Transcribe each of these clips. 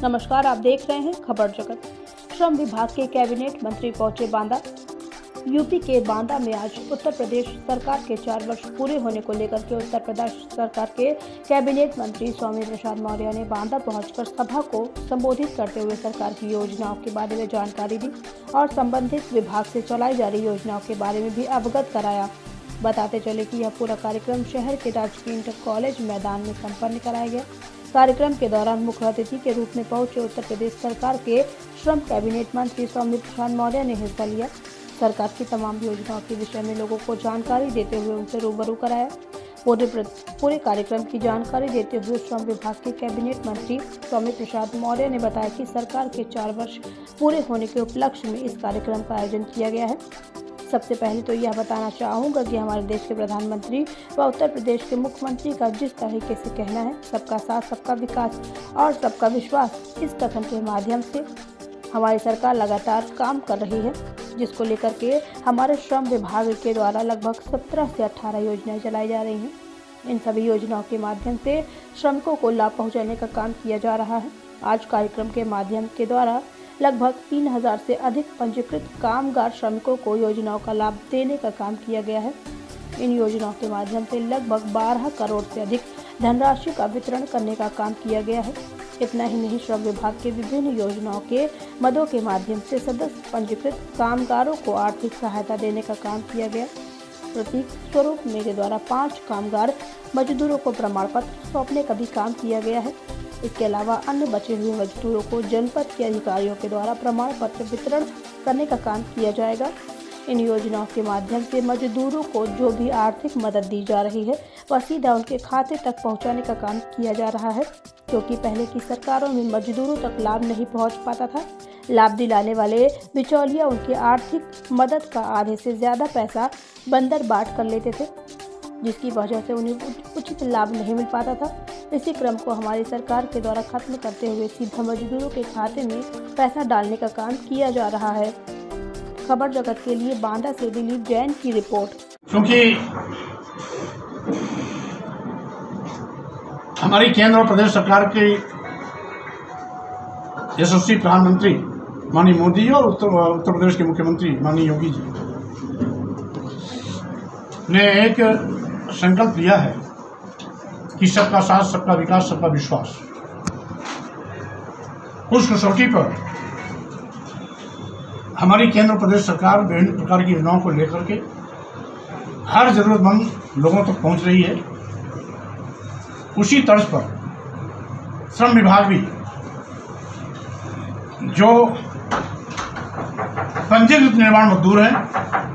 नमस्कार, आप देख रहे हैं खबर जगत। श्रम विभाग के कैबिनेट मंत्री पहुंचे बांदा। यूपी के बांदा में आज उत्तर प्रदेश सरकार के 4 वर्ष पूरे होने को लेकर के उत्तर प्रदेश सरकार के कैबिनेट मंत्री स्वामी प्रसाद मौर्य ने बांदा पहुंचकर सभा को संबोधित करते हुए सरकार की योजनाओं के बारे में जानकारी दी और संबंधित विभाग से चलाई जा रही योजनाओं के बारे में भी अवगत कराया। बताते चले कि यह पूरा कार्यक्रम शहर के राजकीय इंटर कॉलेज मैदान में संपन्न कराया गया। कार्यक्रम के दौरान मुख्य अतिथि के रूप में पहुंचे उत्तर प्रदेश सरकार के श्रम कैबिनेट मंत्री स्वामी प्रसाद मौर्य ने हिस्सा लिया। सरकार की तमाम योजनाओं के विषय में लोगों को जानकारी देते हुए उनसे रूबरू कराया। पूरे कार्यक्रम की जानकारी देते हुए श्रम विभाग के कैबिनेट मंत्री स्वामी प्रसाद मौर्य ने बताया कि सरकार के 4 वर्ष पूरे होने के उपलक्ष्य में इस कार्यक्रम का आयोजन किया गया है। सबसे पहले तो यह बताना चाहूँगा कि हमारे देश के प्रधानमंत्री व उत्तर प्रदेश के मुख्यमंत्री का जिस तरीके से कहना है सबका साथ, सबका विकास और सबका विश्वास, इस कथन के माध्यम से हमारी सरकार लगातार काम कर रही है, जिसको लेकर के हमारे श्रम विभाग के द्वारा लगभग 17 से 18 योजनाएं चलाई जा रही हैं। इन सभी योजनाओं के माध्यम से श्रमिकों को लाभ पहुँचाने का काम किया जा रहा है। आज कार्यक्रम के माध्यम के द्वारा लगभग 3000 से अधिक पंजीकृत कामगार श्रमिकों को योजनाओं का लाभ देने का काम किया गया है। इन योजनाओं के माध्यम से लगभग 12 करोड़ से अधिक धनराशि का वितरण करने का काम किया गया है। इतना ही नहीं, श्रम विभाग के विभिन्न योजनाओं के मदों के माध्यम से सदस्य पंजीकृत कामगारों को आर्थिक सहायता देने का काम किया गया। प्रतीक स्वरूप मेरे द्वारा 5 कामगार मजदूरों को प्रमाण पत्र सौंपने का भी काम किया गया है। इसके अलावा अन्य बचे हुए मजदूरों को जनपद के अधिकारियों के द्वारा प्रमाण पत्र वितरण करने का काम किया जाएगा। इन योजनाओं के माध्यम से मजदूरों को जो भी आर्थिक मदद दी जा रही है वह सीधा उनके खाते तक पहुंचाने का काम किया जा रहा है, क्योंकि पहले की सरकारों में मजदूरों तक लाभ नहीं पहुंच पाता था। लाभ दिलाने वाले बिचौलिया उनकी आर्थिक मदद का आधे से ज़्यादा पैसा बंदर बांट कर लेते थे, जिसकी वजह से उन्हें उचित लाभ नहीं मिल पाता था। इसी क्रम को हमारी सरकार के द्वारा खत्म करते हुए सीधा मजदूरों के खाते में पैसा डालने का काम किया जा रहा है। खबर जगत के लिए बांदा से दिलीप जैन की रिपोर्ट। क्योंकि हमारी केंद्र और प्रदेश सरकार के यशस्वी प्रधानमंत्री माननीय मोदी जी और उत्तर प्रदेश के मुख्यमंत्री माननीय योगी जी ने एक संकल्प लिया है कि सबका साथ, सबका विकास, सबका विश्वास। उस कसौटी पर हमारी केंद्र प्रदेश सरकार विभिन्न प्रकार की योजनाओं को लेकर के हर जरूरतमंद लोगों तक पहुंच रही है। उसी तर्ज पर श्रम विभाग भी जो पंजीकृत निर्माण मजदूर हैं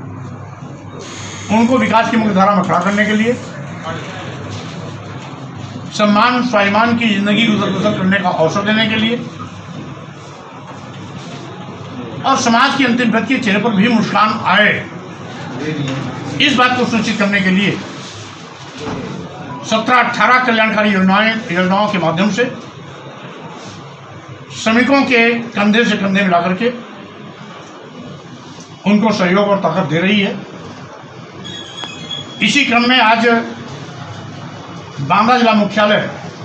उनको विकास की मुख्य धारा में खड़ा करने के लिए, सम्मान स्वाभिमान की जिंदगी गुजर करने का अवसर देने के लिए और समाज की अंतिम व्यक्ति के चेहरे पर भी मुस्कान आए, इस बात को सुनिश्चित करने के लिए 17-18 कल्याणकारी योजनाओं के माध्यम से श्रमिकों के कंधे से कंधे मिला करके उनको सहयोग और ताकत दे रही है। इसी क्रम में आज बांदा जिला मुख्यालय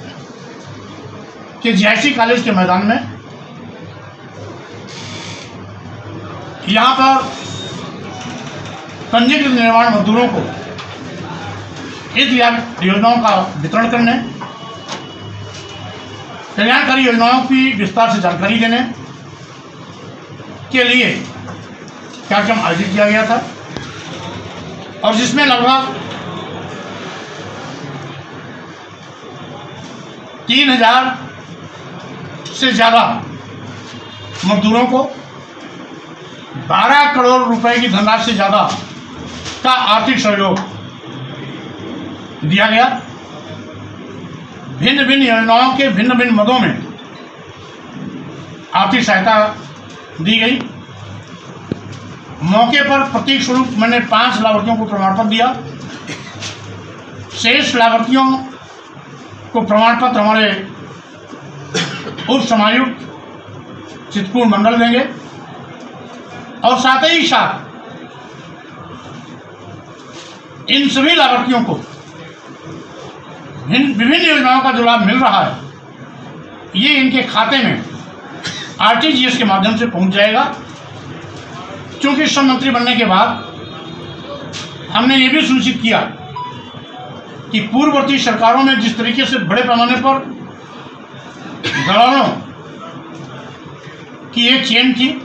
के जीआईसी कॉलेज के मैदान में यहाँ पर पंजीकृत निर्माण मजदूरों को हित योजनाओं का वितरण करने, कल्याणकारी योजनाओं की विस्तार से जानकारी देने के लिए कार्यक्रम आयोजित किया गया था और जिसमें लगभग 3000 से ज़्यादा मजदूरों को 12 करोड़ रुपए की धनराशि से ज़्यादा का आर्थिक सहयोग दिया गया। भिन्न भिन्न योजनाओं के भिन्न भिन्न मदों में आर्थिक सहायता दी गई। मौके पर प्रतीक स्वरूप मैंने 5 लाभार्थियों को प्रमाण पत्र दिया। शेष लाभार्थियों को प्रमाण पत्र हमारे उप समायुक्त चित्रकूट मंडल देंगे और साथ ही साथ इन सभी लाभार्थियों को विभिन्न योजनाओं का जो लाभ मिल रहा है ये इनके खाते में आरटीजीएस के माध्यम से पहुंच जाएगा। क्योंकि श्रम मंत्री बनने के बाद हमने ये भी सुनिश्चित किया कि पूर्ववर्ती सरकारों में जिस तरीके से बड़े पैमाने पर दलालों की एक चेन थी,